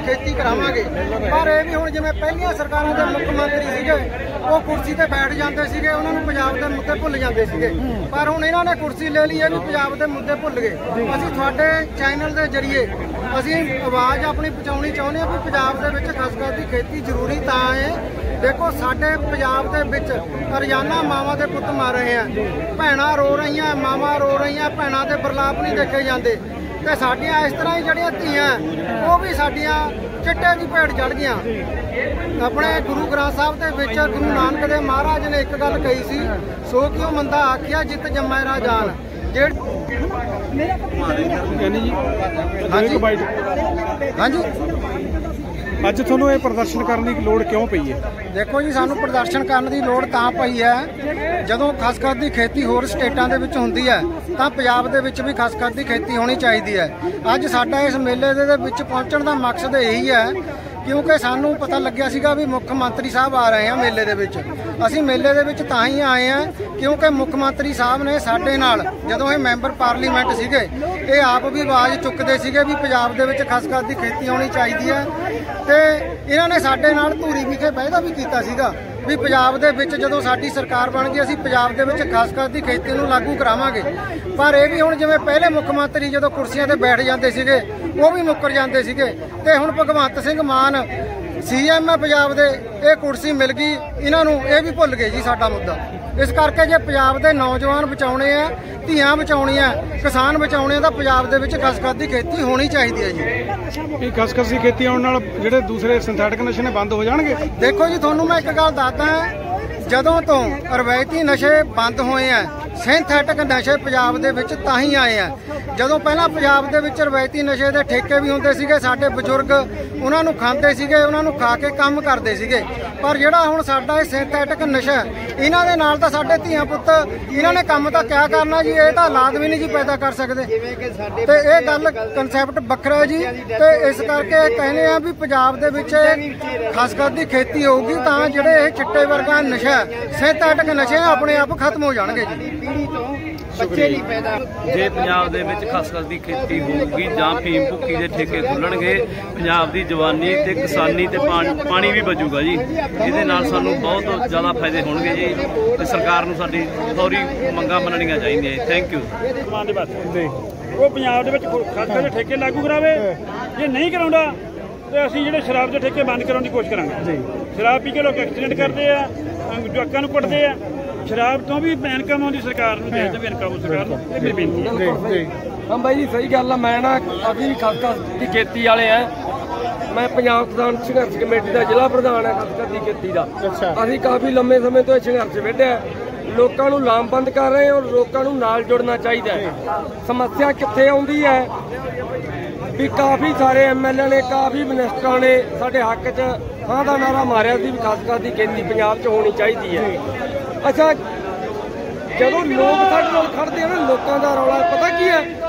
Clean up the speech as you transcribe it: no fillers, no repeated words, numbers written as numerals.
खेती करावांगे। पर यह भी हुण जिवें पहलियां सरकारां दे मुख मंत्री सीगे वो कुर्सी ते बैठ जांदे सीगे, उन्हां नूं पंजाब दे मुद्दे भुल जांदे सीगे। पर हुण इन्हां ने कुर्सी ले ली है भी पंजाब दे मुद्दे भुल गए। असीं तुहाडे चैनल के जरिए असीं आवाज़ अपनी पहुँचाउणी चाहुंदे हां भी पंजाब दे विच खसखस दी खेती जरूरी तां है। देखो साडे पंजाब दे विच रोज़ाना मावां दे पुत्त मर रहे हैं, भैणां रो रही हैं, मावां रो रही हैं, भैणां दे बरलाप नहीं देखे जाते। तो साडियां इस तरह ही जड़ियां धीआं वो भी साडियां चिट्टे की भेड़ चढ़ गईयां। अपने गुरु ग्रंथ साहब के विच गुरु नानक देव महाराज ने एक गल कही सी, सो क्यों मंदा आखिया जित जम्मै राजान। हाँ जी हाँ जी ਅੱਜ ਤੁਹਾਨੂੰ ਇਹ ਪ੍ਰਦਰਸ਼ਨ ਕਰਨ ਦੀ ਲੋੜ ਕਿਉਂ ਪਈ ਹੈ? देखो जी सानू प्रदर्शन करने की लोड़ तां पई है जदों खसखस की खेती होर स्टेटां दे विच हुंदी है तां पंजाब दे विच भी खसखस की खेती होनी चाहिए है। अज साडा इस मेले दे विच पहुंचण दा मकसद यही है क्योंकि सानू पता लग्या सीगा भी मुख मंत्री साहब आ रहे हैं मेले दे विच। असीं मेले दे विच तां ही आए हैं क्योंकि मुख मंत्री साहब ने साडे नाल जदों ये मैंबर पार्लीमेंट सीगे ये आप भी आवाज़ चुकदे सीगे भी पंजाब दे विच खसखस की खेती होनी चाहिए है। ते इन्हां ने साडे नाल धूरी विखे वायदा भी कीता सीगा भी पंजाब दे विच जदों साडी सरकार बन गई असीं पंजाब दे विच खसखस की खेती नूं लागू करावांगे। पर यह भी हुण जिवें पहले मुख मंत्री जदों कुर्सियां ते बैठ जांदे सीगे वो भी मुकर जांदे सीगे ते हुण भगवंत सिंह मान CM है पंजाब दे, ये कुर्सी मिल गई इन्हां नूं ये भी भुल गए जी साडा मुद्दा। इस करके जे पंजाब दे नौजवान बचाउणे आ, धीआं बचाउणीआं, किसान बचाउणे तां पंजाब दे विच खसखस की खेती होनी चाहिए है जी। ये खसखस की खेती आउण नाल जिहड़े दूसरे सिंथेटिक नशे ने बंद हो जाणगे? देखो जी तुहानूं मैं एक गल दसदा जदों तो रवायती नशे बंद होए हैं सिंथेटिक नशे पंजाब दे विच तां ही आए हैं। जदों पहलां पंजाब दे विच रवायती नशे दे ठेके भी हुंदे सीगे, साडे बजुर्ग उन्हां नूं खांदे सीगे, उन्हां नूं खा के काम करदे सीगे। पर जिहड़ा हुण साडा इह सिंथेटिक नशा इन्हां दे नाल तां साडे धीआं पुत्त इन्हां ने काम तां क्या करना जी, ये तां औलाद भी नहीं जी पैदा कर सकदे। ते इह गल कंसैप्ट वखरा है जी। ते इस करके कहने आ भी पंजाब दे विच खसखस की खेती होगी तां जिहड़े इह चिट्टे वर्गा नशा सिंथेटिक नशे अपने आप खत्म हो जाणगे जी। जे पंजाब दे विच खसखस की खेती होगी जां फीम भुक्की के ठेके खुलणगे पंजाब की जवानी ते किसानी ते पानी भी बचूगा जी। इहदे नाल सानूं बहुत ज़्यादा फायदे होणगे जी ते सरकार नूं साडी फौरी मंगां मनणीਆਂ ਚਾਹੀਦੀਆਂ। Thank you. वो पंजाब दे विच खसखस के ठेके लागू करावे, जे नहीं कराउंदा तो असीं जिहड़े शराब के ठेके बंद कराउण दी कोशिश करांगे। शराब पी के लोग एक्सीडेंट करते हैं, जवाकां नूं कुੱਟਦੇ ਆ। शराब तो भी इनकम आउंदी सरकार नूं, देश भी इनकम सरकार नूं। ये मेरी बेनती है। हाँ भाई जी सही गल है। मैं ना अभी खसखस की खेती वाले हैं, मैं पंजाब किसान संघर्ष कमेटी का जिला प्रधान है खसखस की खेती का। अभी काफ़ी लंबे समय तो संघर्ष वेढिਆ, लोगों को लामबंद कर रहे हैं और लोगों को नाल जुड़ना चाहिए। समस्या कित्थे आउंदी है भी काफ़ी सारे MLA ने, काफ़ी मिनिस्टरां ने साडे हक च हाँ का नारा मारिया सी भी खसखस की खेती पंजाब च होनी चाहिए है। अच्छा जदों लोग साडे नाल खड़दे हैं ना, लोगों का रौला पता की है